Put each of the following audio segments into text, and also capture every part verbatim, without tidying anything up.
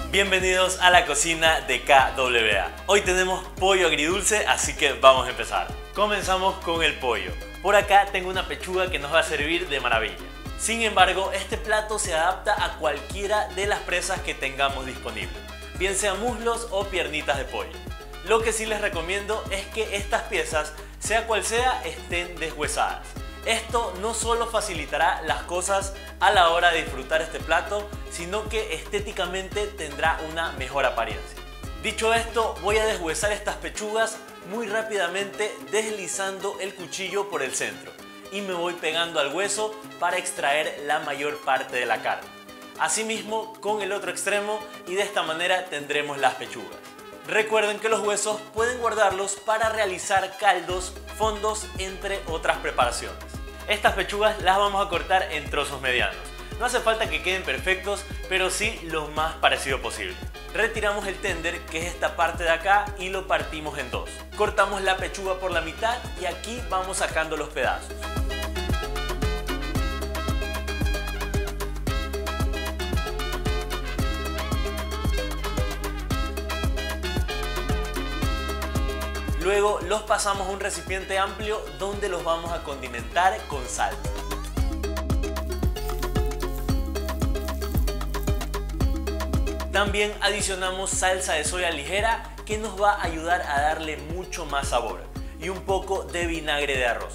Bienvenidos a la cocina de K W A. Hoy tenemos pollo agridulce, así que vamos a empezar. Comenzamos con el pollo. Por acá tengo una pechuga que nos va a servir de maravilla. Sin embargo, este plato se adapta a cualquiera de las presas que tengamos disponibles, bien sean muslos o piernitas de pollo. Lo que sí les recomiendo es que estas piezas, sea cual sea, estén deshuesadas. Esto no solo facilitará las cosas a la hora de disfrutar este plato, sino que estéticamente tendrá una mejor apariencia. Dicho esto, voy a deshuesar estas pechugas muy rápidamente deslizando el cuchillo por el centro y me voy pegando al hueso para extraer la mayor parte de la carne. Asimismo con el otro extremo, y de esta manera tendremos las pechugas. Recuerden que los huesos pueden guardarlos para realizar caldos, fondos, entre otras preparaciones. Estas pechugas las vamos a cortar en trozos medianos. No hace falta que queden perfectos, pero sí lo más parecido posible. Retiramos el tender, que es esta parte de acá, y lo partimos en dos. Cortamos la pechuga por la mitad y aquí vamos sacando los pedazos. Luego los pasamos a un recipiente amplio donde los vamos a condimentar con sal. También adicionamos salsa de soya ligera, que nos va a ayudar a darle mucho más sabor, y un poco de vinagre de arroz.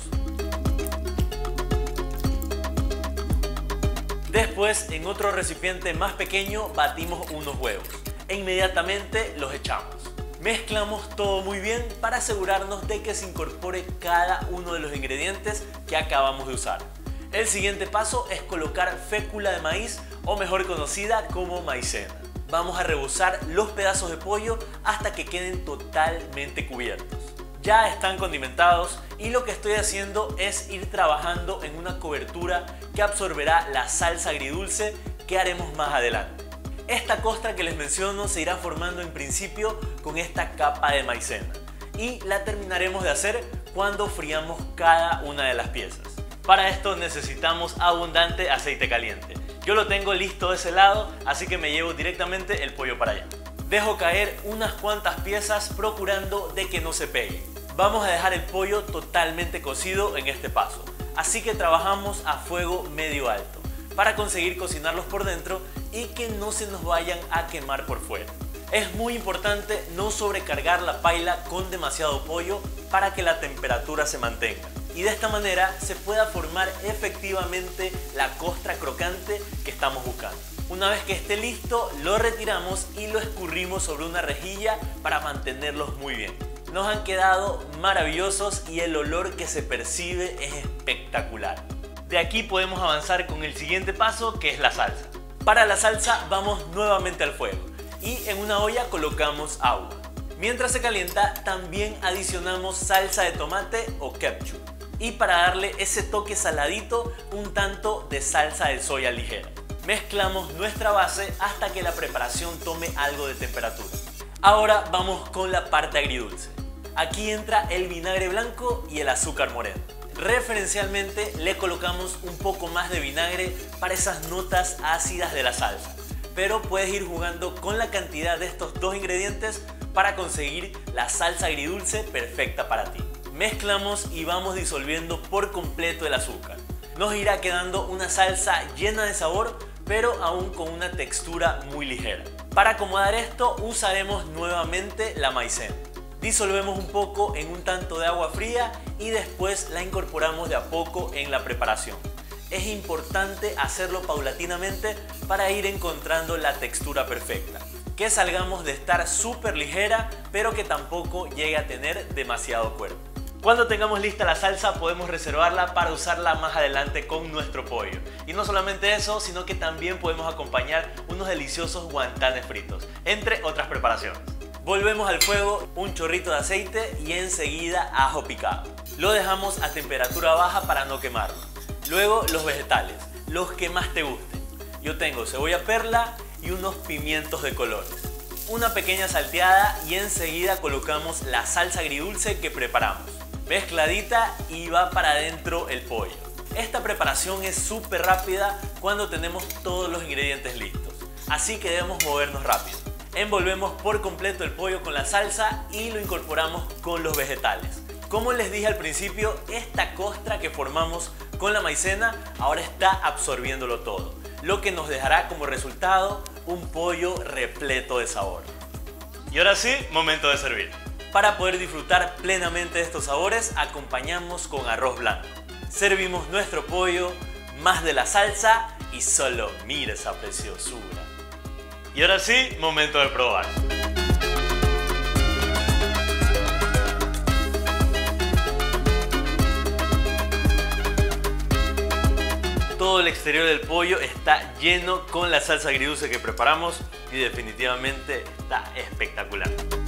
Después, en otro recipiente más pequeño, batimos unos huevos e inmediatamente los echamos. Mezclamos todo muy bien para asegurarnos de que se incorpore cada uno de los ingredientes que acabamos de usar. El siguiente paso es colocar fécula de maíz, o mejor conocida como maicena. Vamos a rebozar los pedazos de pollo hasta que queden totalmente cubiertos. Ya están condimentados y lo que estoy haciendo es ir trabajando en una cobertura que absorberá la salsa agridulce que haremos más adelante. Esta costra que les menciono se irá formando en principio con esta capa de maicena y la terminaremos de hacer cuando friamos cada una de las piezas. Para esto necesitamos abundante aceite caliente. Yo lo tengo listo de ese lado, así que me llevo directamente el pollo para allá. Dejo caer unas cuantas piezas procurando de que no se pegue. Vamos a dejar el pollo totalmente cocido en este paso, así que trabajamos a fuego medio alto para conseguir cocinarlos por dentro y que no se nos vayan a quemar por fuera. Es muy importante no sobrecargar la paila con demasiado pollo para que la temperatura se mantenga y de esta manera se pueda formar efectivamente la costra crocante que estamos buscando. Una vez que esté listo, lo retiramos y lo escurrimos sobre una rejilla para mantenerlos muy bien. Nos han quedado maravillosos y el olor que se percibe es espectacular. De aquí podemos avanzar con el siguiente paso, que es la salsa. Para la salsa vamos nuevamente al fuego y en una olla colocamos agua. Mientras se calienta, también adicionamos salsa de tomate o ketchup. Y para darle ese toque saladito, un tanto de salsa de soya ligera. Mezclamos nuestra base hasta que la preparación tome algo de temperatura. Ahora vamos con la parte agridulce. Aquí entra el vinagre blanco y el azúcar moreno. Referencialmente le colocamos un poco más de vinagre para esas notas ácidas de la salsa, pero puedes ir jugando con la cantidad de estos dos ingredientes para conseguir la salsa agridulce perfecta para ti. Mezclamos y vamos disolviendo por completo el azúcar. Nos irá quedando una salsa llena de sabor, pero aún con una textura muy ligera. Para acomodar esto usaremos nuevamente la maicena. Disolvemos un poco en un tanto de agua fría y después la incorporamos de a poco en la preparación. Es importante hacerlo paulatinamente para ir encontrando la textura perfecta. Que salgamos de estar súper ligera, pero que tampoco llegue a tener demasiado cuerpo. Cuando tengamos lista la salsa podemos reservarla para usarla más adelante con nuestro pollo. Y no solamente eso, sino que también podemos acompañar unos deliciosos guantanes fritos, entre otras preparaciones. Volvemos al fuego, un chorrito de aceite y enseguida ajo picado. Lo dejamos a temperatura baja para no quemarlo. Luego los vegetales, los que más te gusten. Yo tengo cebolla perla y unos pimientos de colores. Una pequeña salteada y enseguida colocamos la salsa agridulce que preparamos. Mezcladita y va para adentro el pollo. Esta preparación es súper rápida cuando tenemos todos los ingredientes listos. así que debemos movernos rápido. Envolvemos por completo el pollo con la salsa y lo incorporamos con los vegetales. Como les dije al principio, esta costra que formamos con la maicena ahora está absorbiéndolo todo, lo que nos dejará como resultado un pollo repleto de sabor. Y ahora sí, momento de servir. Para poder disfrutar plenamente de estos sabores, acompañamos con arroz blanco. Servimos nuestro pollo, más de la salsa y solo mira esa preciosura. Y ahora sí, momento de probar. Todo el exterior del pollo está lleno con la salsa agridulce que preparamos y definitivamente está espectacular.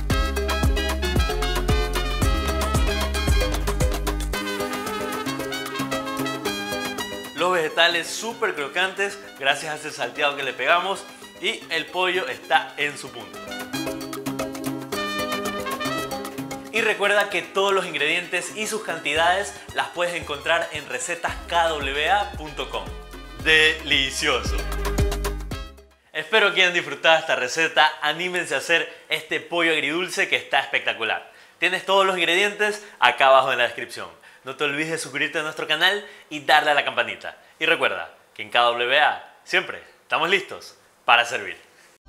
Los vegetales súper crocantes gracias a ese salteado que le pegamos y el pollo está en su punto. Y recuerda que todos los ingredientes y sus cantidades las puedes encontrar en recetas k w a punto com. ¡Delicioso! Espero que hayan disfrutado esta receta. Anímense a hacer este pollo agridulce que está espectacular. Tienes todos los ingredientes acá abajo en la descripción. No te olvides de suscribirte a nuestro canal y darle a la campanita. Y recuerda que en K W A siempre estamos listos para servir.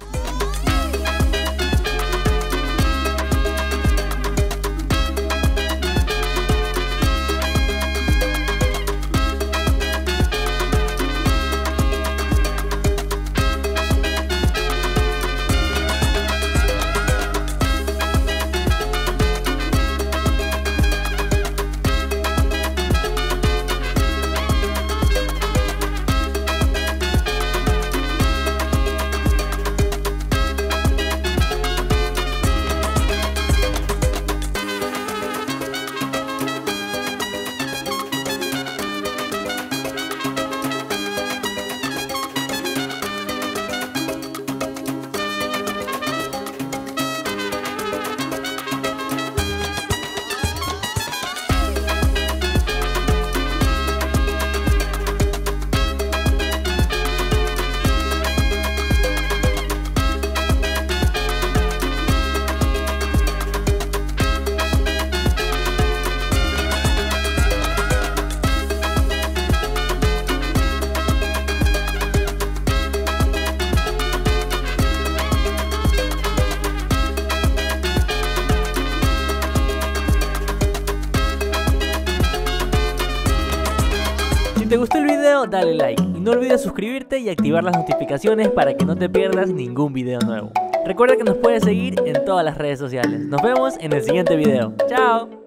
Si te gustó el video, dale like y no olvides suscribirte y activar las notificaciones para que no te pierdas ningún video nuevo. Recuerda que nos puedes seguir en todas las redes sociales. Nos vemos en el siguiente video. ¡Chao!